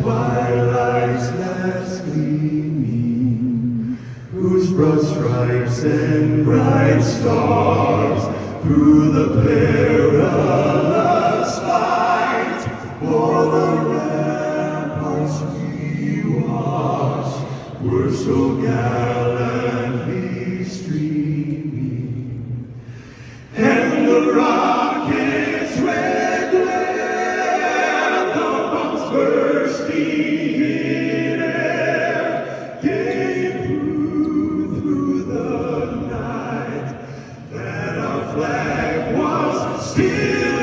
twilight's last gleaming, whose broad stripes and bright stars through the perilous fight o'er the ramparts we watched were so gallantly streaming, and the rocket's red glare, the bombs bursting in air, gave through the night that our flag was still